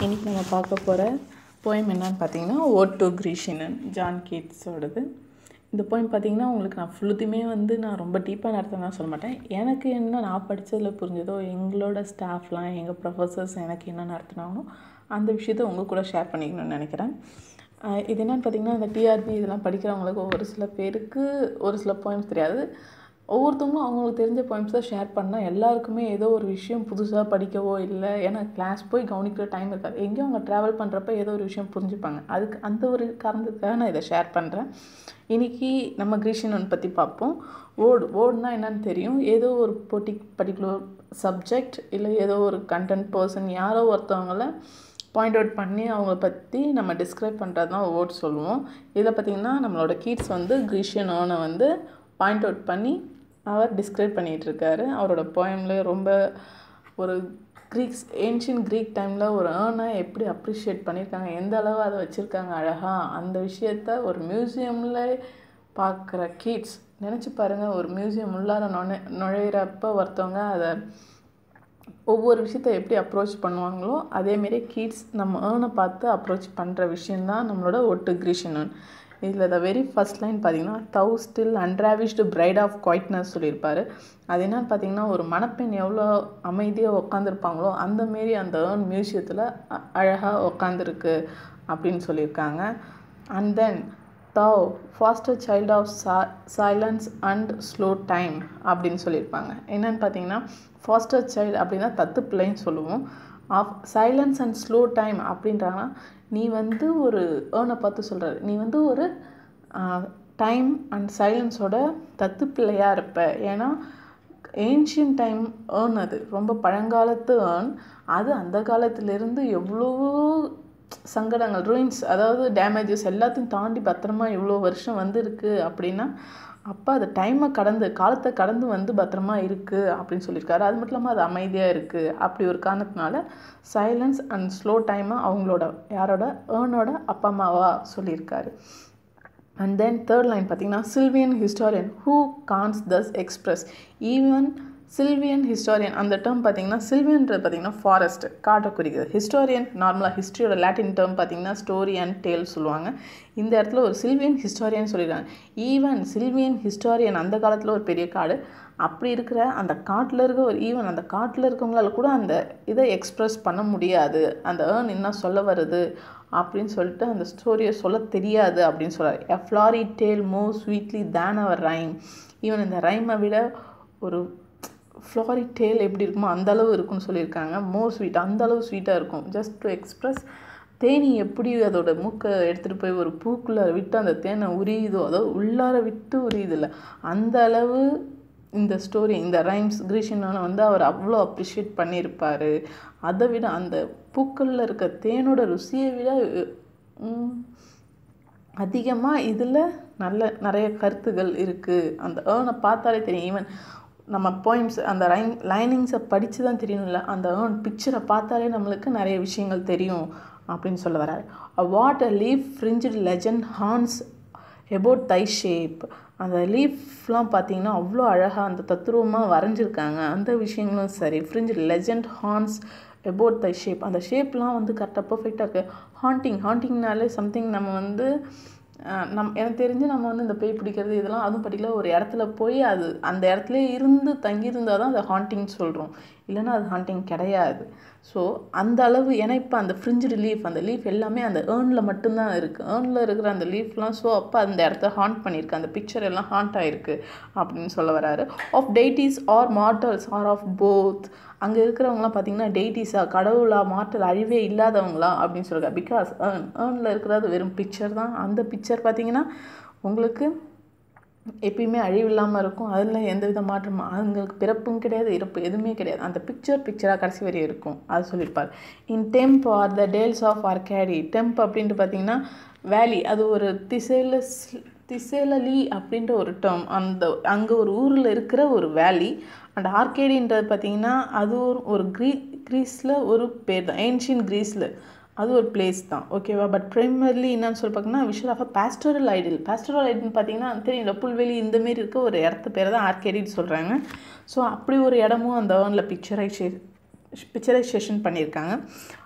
இன்றைக்கி நம்ம பார்க்க போகிற போயம் என்னன்னு பார்த்தீங்கன்னா ஓட் டு கிரீஷியன் ஜான் கீட்ஸோடது. இந்த போயம் பார்த்தீங்கன்னா உங்களுக்கு நான் ஃபுல்லுத்தையுமே நான் ரொம்ப டீப்பாக நடத்தினா சொல்ல மாட்டேன். எனக்கு என்ன நான் படித்ததில் புரிஞ்சதோ, எங்களோட ஸ்டாஃப்லாம் எங்கள் ப்ரொஃபஸர்ஸ் எனக்கு என்ன நடத்தினாங்களோ அந்த விஷயத்தை உங்கள் கூட ஷேர் பண்ணிக்கணும்னு நினைக்கிறேன். இது என்னென்னு பார்த்தீங்கன்னா, இந்த டிஆர்பி இதெல்லாம் படிக்கிறவங்களுக்கு ஒரு சில பேருக்கு ஒரு சில போயம்ஸ் தெரியாது. ஒவ்வொருத்தவங்களும் அவங்களுக்கு தெரிஞ்ச போயம்ஸ் தான் ஷேர் பண்ணால் எல்லாருக்குமே ஏதோ ஒரு விஷயம் புதுசாக படிக்கவோ இல்லை, ஏன்னா கிளாஸ் போய் கவனிக்கிற டைம் இருக்காது. எங்கேயும் அவங்க ட்ராவல் பண்ணுறப்ப ஏதோ ஒரு விஷயம் புரிஞ்சுப்பாங்க. அதுக்கு அந்த ஒரு காரணத்துக்காக நான் இதை ஷேர் பண்ணுறேன். இன்றைக்கி நம்ம கிரீஷியன் பற்றி பார்ப்போம். ஓடுனா என்னன்னு தெரியும். ஏதோ ஒரு பர்டிகுலர் சப்ஜெக்ட் இல்லை ஏதோ ஒரு கண்டென்ட் பர்சன் யாரோ ஒருத்தவங்கள பாயிண்ட் அவுட் பண்ணி அவங்கள பற்றி நம்ம டிஸ்கிரைப் பண்ணுறது தான் ஓட் சொல்லுவோம். இதில் பார்த்திங்கன்னா நம்மளோட கீட்ஸ் கிரீஷியன் பாயிண்ட் அவுட் பண்ணி அவர் டிஸ்கிரைப் பண்ணிகிட்ருக்காரு. அவரோட போயமில் ரொம்ப ஒரு ஏன்ஷியன் க்ரீக் டைமில் ஒரு ஏர்னை எப்படி அப்ரிஷியேட் பண்ணியிருக்காங்க, எந்த அளவு அதை வச்சுருக்காங்க அழகாக, அந்த விஷயத்த ஒரு மியூசியமில் பார்க்குற கீட்ஸ் நினச்சி பாருங்கள். ஒரு மியூசியம் உள்ளார நுழையிறப்ப ஒருத்தவங்க அதை ஒவ்வொரு விஷயத்த எப்படி அப்ரோச் பண்ணுவாங்களோ அதேமாரி கீட்ஸ் நம்ம ஏர்னை பார்த்து அப்ரோச் பண்ணுற விஷயந்தான் நம்மளோட ஒட்டு கிரீஷியன். இதில் த வெரி ஃபஸ்ட் லைன் பார்த்தீங்கன்னா, thou still unravished bride of quietness சொல்லியிருப்பார். அது என்னன்னு பார்த்தீங்கன்னா, ஒரு மணப்பெண் எவ்வளோ அமைதியாக உட்காந்துருப்பாங்களோ அந்தமாரி அந்த ஏர்ன் மியூசியத்தில் அழகாக உட்காந்துருக்கு அப்படின்னு சொல்லியிருக்காங்க. And then thou foster child of silence and slow time அப்படின்னு சொல்லியிருப்பாங்க. என்னென்னு பார்த்தீங்கன்னா, ஃபாஸ்டர் சைல்டு அப்படின்னா தத்து பிள்ளைன்னு சொல்லுவோம். Of silence and slow time அப்படின்றாங்கன்னா, நீ ஒரு ஏர்னை பார்த்து சொல்கிறாரு, நீ ஒரு டைம் அண்ட் சைலன்ஸோட தத்து பிள்ளையாக இருப்ப. ஏன்னா ஏன்ஷியன் டைம் ஏர்ன், அது ரொம்ப பழங்காலத்து ஏர்ன். அது அந்த காலத்திலேருந்து எவ்வளோ சங்கடங்கள், ரூயின்ஸ், அதாவது டேமேஜஸ் எல்லாத்தையும் தாண்டி பத்திரமா இவ்வளோ வருஷம் இருக்குது அப்படின்னா, அப்போ அது காலத்தை கடந்து பத்திரமா இருக்குது அப்படின்னு சொல்லியிருக்காரு. அது மட்டும் இல்லாமல் அது அமைதியாக இருக்குது. அப்படி ஒரு காரணத்தினால சைலன்ஸ் அண்ட் ஸ்லோ டைமாக அவங்களோட யாரோட ஏர்னோட அப்பா அம்மாவாக சொல்லியிருக்காரு. அண்ட் தென் தேர்ட் லைன் பார்த்தீங்கன்னா, sylvan historian who canst thus express even sylvan historian. அந்த டேர்ம் பார்த்தீங்கன்னா, சில்வியன்றது பார்த்தீங்கன்னா ஃபாரஸ்ட், காட்டை குறிக்குது. ஹிஸ்டாரியன் நார்மலாக ஹிஸ்ட்ரியோட லாட்டின் டேர்ம் பார்த்தீங்கன்னா ஸ்டோரி அண்ட் டேல் சொல்லுவாங்க. இந்த இடத்துல ஒரு சில்வியன் ஹிஸ்டாரியன் சொல்லியிருக்காங்க. ஈவன் சில்வியன் ஹிஸ்டாரியன் அந்த காலத்தில் ஒரு பெரிய காடு, அப்படி இருக்கிற அந்த காட்டில் இருக்க அந்த காட்டில் இருக்கவங்களால கூட அந்த இதை எக்ஸ்ப்ரெஸ் பண்ண முடியாது, அந்த ஏர்ன் என்ன சொல்ல வருது அப்படின்னு சொல்லிட்டு அந்த ஸ்டோரியை சொல்ல தெரியாது அப்படின்னு சொல்கிறார். A flowery tale more sweetly than our rhyme. Even இந்த ரைமை விட ஒரு ஃப்ளாரி டேல் எப்படி இருக்குமோ அந்தளவு இருக்குன்னு சொல்லியிருக்காங்க. மோர் ஸ்வீட், அந்தளவு ஸ்வீட்டாக இருக்கும். ஜஸ்ட் டு எக்ஸ்ப்ரெஸ் தேனி எப்படி அதோட மூக்கை எடுத்துகிட்டு போய் ஒரு பூக்குள்ளே விட்டு அந்த தேனை உரியுதோ, அதாவது உள்ளார விட்டு உரியுதில்ல, அந்த அளவு இந்த ஸ்டோரி, இந்த ரைம்ஸ் கிரீஷியன் அவர் அவ்வளோ அப்ரிஷியேட் பண்ணியிருப்பார். அதை விட அந்த பூக்களில் இருக்க தேனோட ருசியை விட அதிகமாக இதில் நிறைய கருத்துகள் இருக்குது. அந்த ஏர்னை பார்த்தாலே தெரியும். ஈவன் நம்ம போயம்ஸ் அந்த லைனிங்ஸை படித்து தான் தெரியணும்ல, அந்த ஏர்ன் பிக்சரை பார்த்தாலே நம்மளுக்கு நிறைய விஷயங்கள் தெரியும் அப்படின்னு சொல்ல வர்றாரு. What a leaf fringed legend ஹார்ன்ஸ் அபவுட் தை ஷேப். அந்த லீஃப்லாம் பார்த்தீங்கன்னா அவ்வளோ அழகாக அந்த தத்துருவமாக வரைஞ்சிருக்காங்க. அந்த விஷயங்களும் சரி. ஃப்ரிஞ்சுட் லெஜண்ட் ஹார்ன்ஸ் அபவுட் தை ஷேப், அந்த ஷேப்லாம் கரெக்டாக பர்ஃபெக்டாக இருக்குது. ஹாண்டிங்னாலே சம்திங் நம்ம எனக்கு தெரிஞ்சு நம்ம இந்த பேய் பிடிக்கிறது இதெல்லாம் அதுவும் பர்டிகுலர் ஒரு இடத்துல போய் அது அந்த இடத்துல தங்கியிருந்தால் தான் அதை ஹாண்டிங் சொல்கிறோம், இல்லைன்னா அது ஹாண்டிங் கிடையாது. ஸோ அந்த அளவு, ஏன்னா இப்போ அந்த ஃப்ரிஞ்சுடு லீஃப், அந்த லீஃப் எல்லாமே அந்த ஏர்னில் மட்டும்தான் இருக்குது. ஏர்னில் இருக்கிற அந்த லீஃப்லாம் ஸோ அப்போ அந்த இடத்த ஹாண்ட் பண்ணியிருக்கு, அந்த பிக்சர் எல்லாம் ஹாண்ட் ஆகிருக்கு அப்படின்னு சொல்ல வராரு. Of deities or mortals or of both. அங்கே இருக்கிறவங்களாம் பார்த்தீங்கன்னா டெய்டிஸா, கடவுளா, மார்டல், அழிவே இல்லாதவங்களா அப்படின்னு சொல்கிறார். பிகாஸ் ஏர்னில் இருக்கிறது வெறும் பிக்சர் தான். அந்த பிக்சர் பார்த்தீங்கன்னா உங்களுக்கு எப்பயுமே அழிவு இல்லாமல் இருக்கும். அதில் எந்தவித மாற்றமும், அவங்களுக்கு பிறப்பும் கிடையாது, இறப்பு எதுவுமே கிடையாது. அந்த பிக்சராக கடைசி வரையும் இருக்கும். அது சொல்லியிருப்பார். In Tempe or the dales of Arcady. Tempe அப்படின்ட்டு பார்த்தீங்கன்னா வேலி, அது ஒரு திசேலலி அப்படின்ற ஒரு டேர்ம். அங்கே ஒரு ஊரில் இருக்கிற ஒரு வேலி. அண்ட் ஆர்கேடின்றது பார்த்தீங்கன்னா அது ஒரு கிரீஸில் ஒரு பேர் தான், ஏன்ஷியன் கிரீஸில் அது ஒரு பிளேஸ் தான், ஓகேவா. பட் ப்ரைமர்லி என்னன்னு சொல்லி பார்க்கணும்னா visual of a pastoral idyll. Pastoral ஐடில்னு பார்த்தீங்கன்னா தெரியல, புல்வெளி இந்தமாரி இருக்க ஒரு இடத்து பேர் தான் ஆர்கேடின்னு சொல்கிறாங்க. ஸோ அப்படி ஒரு இடமும் அந்த ஏர்னில் பிக்சரைசேஷன் பண்ணியிருக்காங்க.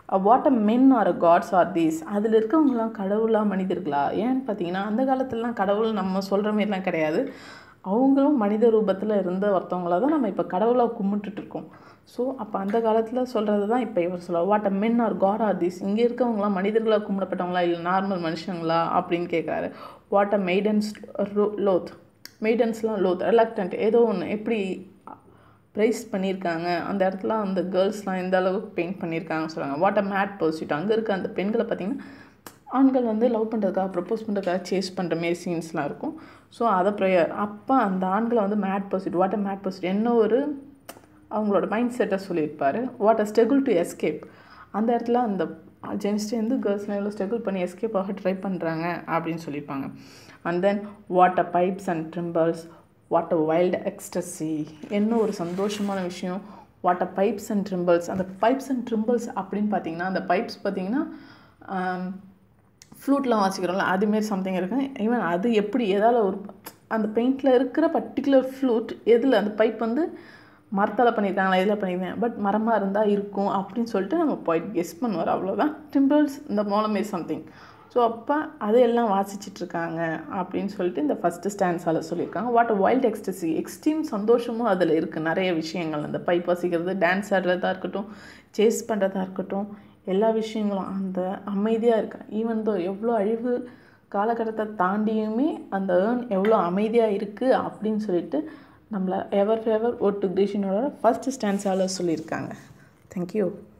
What a men are a gods are these. அதில் இருக்கவங்களாம் கடவுளா மனிதர்களா? ஏன்னு பார்த்தீங்கன்னா அந்த காலத்துலலாம் கடவுள் நம்ம சொல்கிற மாரிலாம் கிடையாது. அவங்களும் மனித ரூபத்தில் இருந்த ஒருத்தவங்கள தான் நம்ம இப்போ கடவுளாக கும்பிட்டுட்ருக்கோம். ஸோ அப்போ அந்த காலத்தில் சொல்கிறது தான் இப்போ இவர் சொல்லுவார். What a men are god are these. இங்கே இருக்கவங்களாம் மனிதர்களாக கும்பிடப்பட்டவங்களா இல்லை நார்மல் மனுஷங்களா அப்படின்னு கேட்குறாரு. What a maidens loth. மெய்டன்ஸ்லாம் லோத் ரிலக்டன்ட் ஏதோ ஒன்று எப்படி ப்ரைஸ் பண்ணியிருக்காங்க அந்த இடத்துல அந்த கேர்ள்ஸ்லாம் எந்த அளவுக்கு பெயிண்ட் பண்ணியிருக்காங்கன்னு சொல்லுவாங்க. What a mad pursuit. அங்கே இருக்க அந்த பெண்களை பார்த்திங்கன்னா ஆண்கள் வந்து லவ் பண்ணுறதுக்காக ப்ரப்போஸ் பண்ணுறதுக்காக சேஸ் பண்ணுற மாரி சீன்ஸ்லாம் இருக்கும். ஸோ அதை ப்ரேயர் அப்போ அந்த ஆண்களை வந்து mad pursuit. What a mad pursuit. என்ன ஒரு அவங்களோட மைண்ட் செட்டை சொல்லியிருப்பார். What a struggle to escape. அந்த இடத்துல அந்த ஜென்ஸ்டேருந்து கேர்ள்ஸ்லாம் எவ்வளோ ஸ்ட்ரகிள் பண்ணி எஸ்கேப் ஆக ட்ரை பண்ணுறாங்க அப்படின்னு சொல்லியிருப்பாங்க. And then what a pipes and timbrels. What a wild ecstasy. என்ன ஒரு சந்தோஷமான விஷயம். What a pipes and timbrels. அந்த பைப்ஸ் அண்ட் ட்ரிம்பிள்ஸ் அப்படின்னு பார்த்தீங்கன்னா அந்த பைப்ஸ் பார்த்திங்கன்னா ஃப்ளூட்லாம் வாசிக்கிறோம்ல அதுமாரி சம்திங் இருக்குது. ஈவன் அது எப்படி ஏதாவது ஒரு அந்த பெயிண்டில் இருக்கிற பர்டிகுலர் ஃப்ளூட் எதில் அந்த பைப் வந்து மரத்தால் பண்ணியிருக்காங்களா எதில் பண்ணியிருக்காங்க பட் மரமாக இருந்தால் இருக்கும் அப்படின்னு சொல்லிட்டு நம்ம போயிட்டு கெஸ் பண்ணுவார். அவ்வளோதான். டிம்பிள்ஸ் இந்த மோலமாரி சம்திங். ஸோ அப்போ அதையெல்லாம் வாசிச்சிட்ருக்காங்க அப்படின்னு சொல்லிட்டு இந்த ஃபஸ்ட்டு ஸ்டான்ஸால் சொல்லியிருக்காங்க. What a wild ecstasy. Extreme சந்தோஷமும் அதில் இருக்குது. நிறைய விஷயங்கள் அந்த பைப் வாசிக்கிறது, டான்ஸ் ஆடுறதா இருக்கட்டும், சேஸ் பண்ணுறதா இருக்கட்டும், எல்லா விஷயங்களும் அந்த அமைதியாக இருக்கா. ஈவன் தோ எவ்வளோ அழிவு காலகட்டத்தை தாண்டியுமே அந்த ஏர்ன் எவ்வளோ அமைதியாக இருக்குது அப்படின்னு சொல்லிட்டு நம்மளை எவர் ஃபேவர் ஓட் டு கிரீஷியனோட ஃபஸ்ட்டு ஸ்டான்ஸால் சொல்லியிருக்காங்க. தேங்க்யூ.